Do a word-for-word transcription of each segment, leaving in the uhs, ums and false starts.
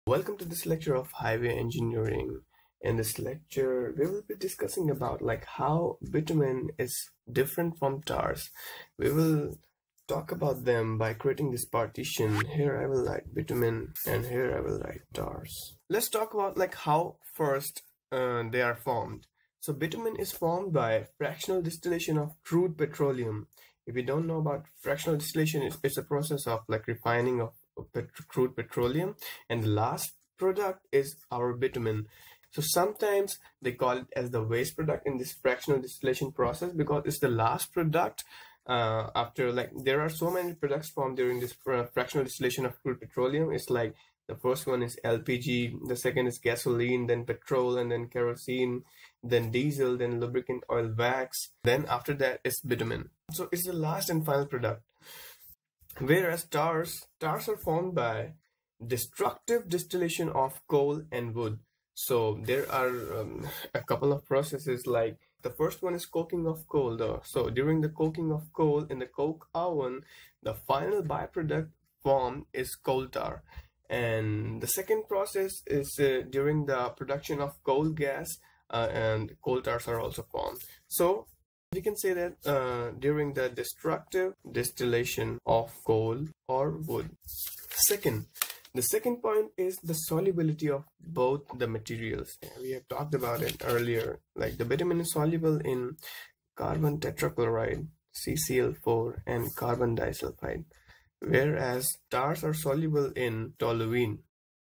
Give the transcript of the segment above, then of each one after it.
Welcome to this lecture of highway engineering. In this lecture, we will be discussing about like how bitumen is different from tars. We will talk about them by creating this partition. Here I will write bitumen and here I will write tars. Let's talk about like how first uh, they are formed. So bitumen is formed by fractional distillation of crude petroleum. If you don't know about fractional distillation, it's, it's a process of like refining of pet crude petroleum, and the last product is our bitumen. So sometimes they call it as the waste product in this fractional distillation process because it's the last product uh, after like there are so many products formed during this fr fractional distillation of crude petroleum. It's like the first one is L P G, the second is gasoline, then petrol, and then kerosene, then diesel, then lubricant oil wax, then after that is bitumen. So it's the last and final product. Whereas tars, tars are formed by destructive distillation of coal and wood. So there are um, a couple of processes, like the first one is coking of coal though. So during the coking of coal in the coke oven, the final byproduct formed is coal tar. And the second process is uh, during the production of coal gas uh, and coal tars are also formed. So we can say that uh, during the destructive distillation of coal or wood. Second, the second point is the solubility of both the materials. We have talked about it earlier. Like the bitumen is soluble in carbon tetrachloride, C C L four, and carbon disulfide, whereas tars are soluble in toluene.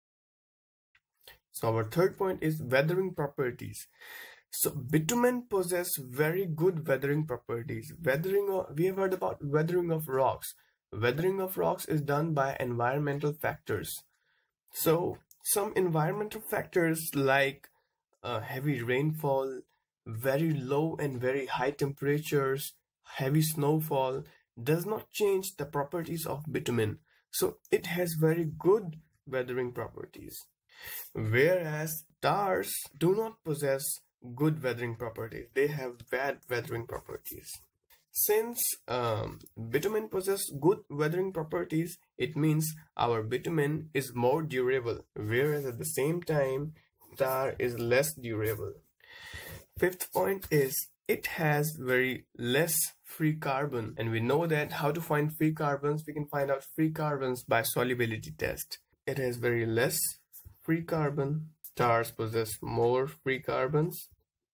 So our third point is weathering properties. So bitumen possess very good weathering properties. Weathering, of, we have heard about weathering of rocks. Weathering of rocks is done by environmental factors. So some environmental factors like uh, heavy rainfall, very low and very high temperatures, heavy snowfall does not change the properties of bitumen. So it has very good weathering properties. Whereas tars do not possess good weathering properties. They have bad weathering properties. Since um, bitumen possesses good weathering properties, it means our bitumen is more durable, whereas at the same time tar is less durable. Fifth point is it has very less free carbon, and we know that how to find free carbons. We can find out free carbons by solubility test. It has very less free carbon. Tars possess more free carbons.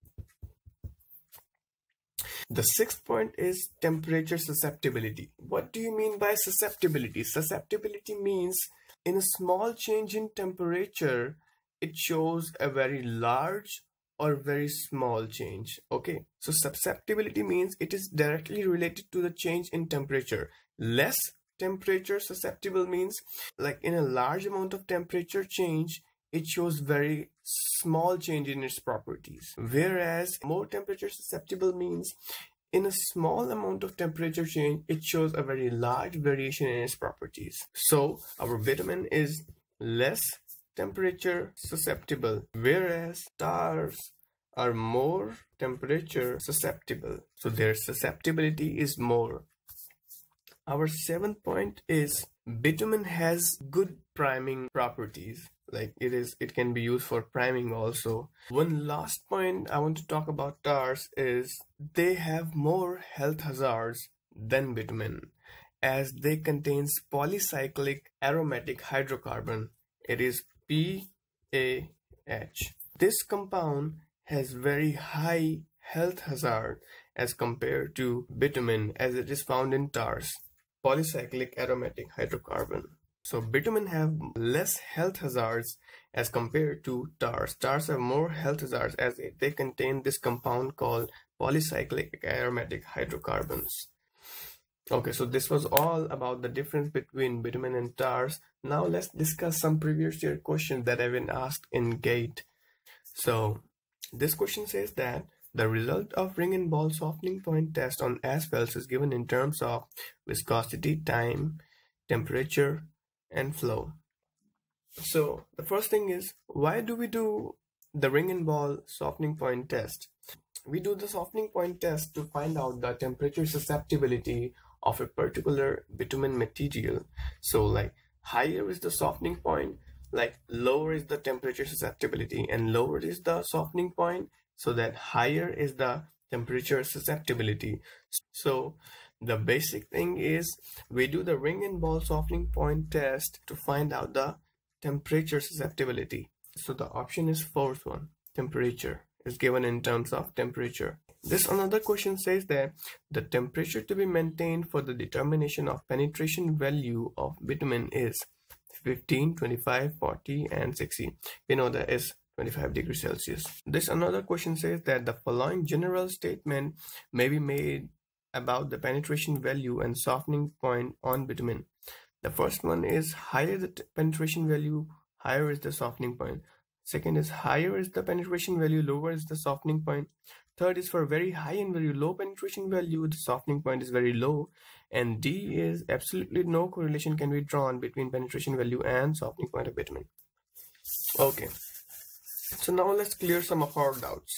The sixth point is temperature susceptibility. What do you mean by susceptibility? Susceptibility means in a small change in temperature, it shows a very large or very small change. Okay, so susceptibility means it is directly related to the change in temperature. Less temperature susceptible means like in a large amount of temperature change, it shows very small change in its properties. Whereas more temperature susceptible means in a small amount of temperature change, it shows a very large variation in its properties. So our bitumen is less temperature susceptible, whereas tars are more temperature susceptible. So their susceptibility is more. Our seventh point is bitumen has good priming properties. Like it is, it can be used for priming also. One last point I want to talk about tars is they have more health hazards than bitumen, as they contains polycyclic aromatic hydrocarbon. It is P A H. This compound has very high health hazard as compared to bitumen, as it is found in tars, polycyclic aromatic hydrocarbon. So bitumen have less health hazards as compared to tars. Tars have more health hazards as they contain this compound called polycyclic aromatic hydrocarbons. Okay, so this was all about the difference between bitumen and tars. Now let's discuss some previous year questions that have been asked in GATE. So this question says that the result of ring and ball softening point test on asphalts is given in terms of viscosity, time, temperature, and flow. So the first thing is, why do we do the ring and ball softening point test? We do the softening point test to find out the temperature susceptibility of a particular bitumen material. So like higher is the softening point, like lower is the temperature susceptibility and lower is the softening point, so that higher is the temperature susceptibility. So the basic thing is we do the ring and ball softening point test to find out the temperature susceptibility. So the option is fourth one, temperature is given in terms of temperature. This another question says that the temperature to be maintained for the determination of penetration value of bitumen is fifteen, twenty-five, forty and sixty. We know that is twenty-five degrees Celsius. This another question says that the following general statement may be made about the penetration value and softening point on bitumen. The first one is higher the penetration value, higher is the softening point. Second is higher is the penetration value, lower is the softening point. Third is for very high and very low penetration value, the softening point is very low. And D is absolutely no correlation can be drawn between penetration value and softening point of bitumen. Okay, so now let's clear some of our doubts.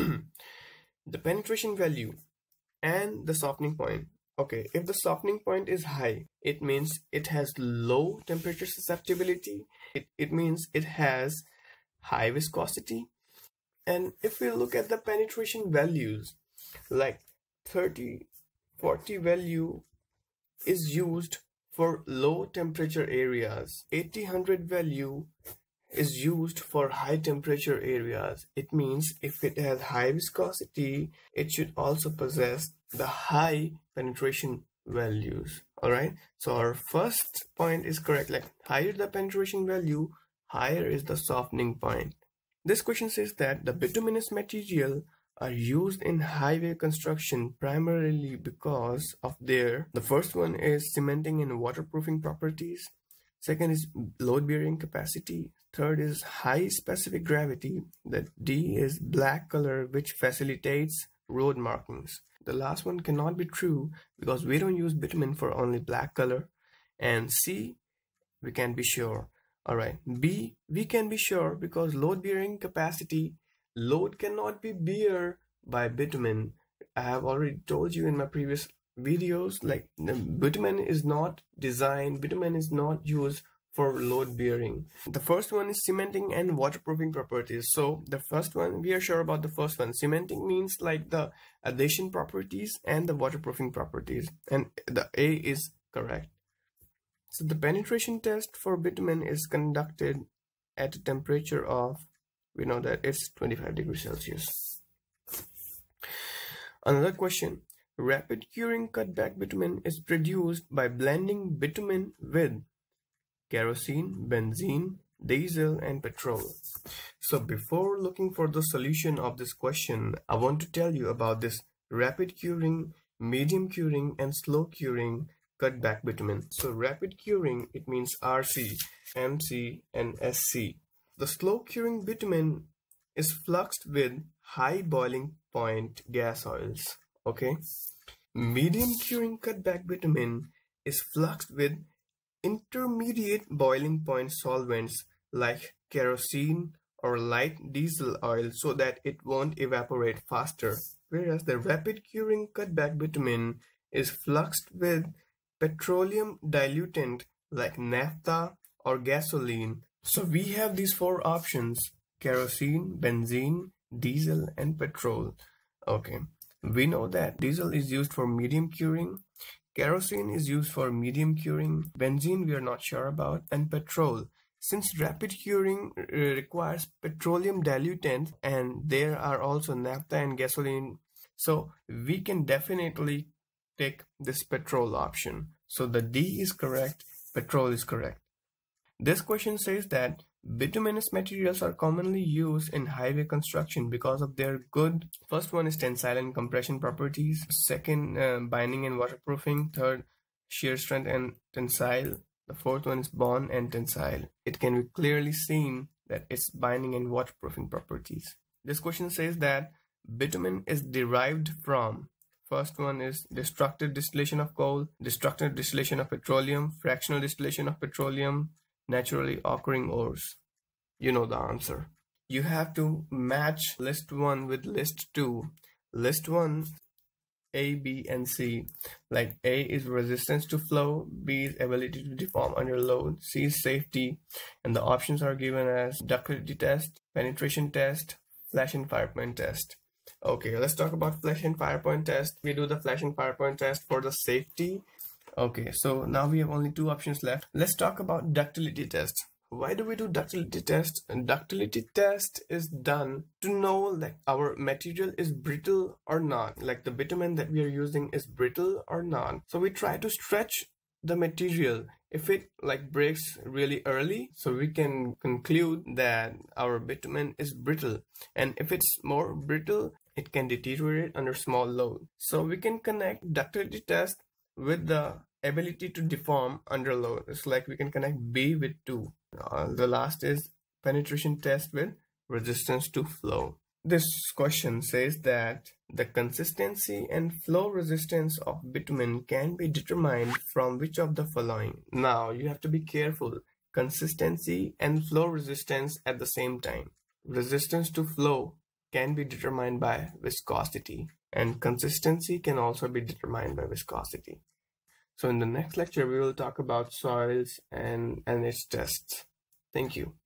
The penetration value and the softening point. Okay, if the softening point is high, it means it has low temperature susceptibility. It, it means it has high viscosity. And if we look at the penetration values, like thirty, forty value is used for low temperature areas. eighty, one hundred value is used for high temperature areas. It means if it has high viscosity, it should also possess the high penetration values. All right, so our first point is correct, like higher the penetration value, higher is the softening point. This question says that the bituminous material are used in highway construction primarily because of their, the first one is cementing and waterproofing properties, second is load bearing capacity, third is high specific gravity, the D is black color which facilitates road markings. The last one cannot be true because we don't use bitumen for only black color. And C, we can be sure. Alright, B, we can be sure because load bearing capacity, load cannot be bear by bitumen. I have already told you in my previous videos, like the bitumen is not designed, bitumen is not used for load bearing. The first one is cementing and waterproofing properties. So the first one, we are sure about the first one. Cementing means like the adhesion properties and the waterproofing properties, and the A is correct. So the penetration test for bitumen is conducted at a temperature of, we know that it's twenty-five degrees Celsius. Another question, rapid curing cutback bitumen is produced by blending bitumen with kerosene, benzene, diesel and petrol. So before looking for the solution of this question, I want to tell you about this rapid curing, medium curing and slow curing cutback bitumen. So rapid curing, it means R C, M C and S C. The slow curing bitumen is fluxed with high boiling point gas oils. Okay. Medium curing cutback bitumen is fluxed with intermediate boiling point solvents like kerosene or light diesel oil so that it won't evaporate faster. Whereas the rapid curing cutback bitumen is fluxed with petroleum diluent like naphtha or gasoline. So we have these four options: kerosene, benzene, diesel and petrol. Okay, we know that diesel is used for medium curing, kerosene is used for medium curing, benzene we are not sure about, and petrol. Since rapid curing requires petroleum diluent and there are also naphtha and gasoline, so we can definitely take this petrol option. So the D is correct, petrol is correct. This question says that bituminous materials are commonly used in highway construction because of their good, first one is tensile and compression properties, second uh, binding and waterproofing, third shear strength and tensile, the fourth one is bond and tensile. It can be clearly seen that it's binding and waterproofing properties. This question says that bitumen is derived from, first one is destructive distillation of coal, destructive distillation of petroleum, fractional distillation of petroleum, naturally occurring ores. You know the answer. You have to match list one with list two. List one A, B, and C. Like A is resistance to flow, B is ability to deform under load, C is safety, and the options are given as ductility test, penetration test, flash and fire point test. Okay, let's talk about flash and fire point test. We do the flash and fire point test for the safety. Okay, so now we have only two options left. Let's talk about ductility test. Why do we do ductility test? And ductility test is done to know like our material is brittle or not, like the bitumen that we are using is brittle or not. So we try to stretch the material. If it like breaks really early, so we can conclude that our bitumen is brittle, and if it's more brittle, it can deteriorate under small load. So we can connect ductility test with the ability to deform under load. It's like we can connect B with two. Uh, the last is penetration test with resistance to flow. This question says that the consistency and flow resistance of bitumen can be determined from which of the following. Now you have to be careful. Consistency and flow resistance at the same time. Resistance to flow can be determined by viscosity, and consistency can also be determined by viscosity. So in the next lecture, we will talk about soils and, and its tests. Thank you.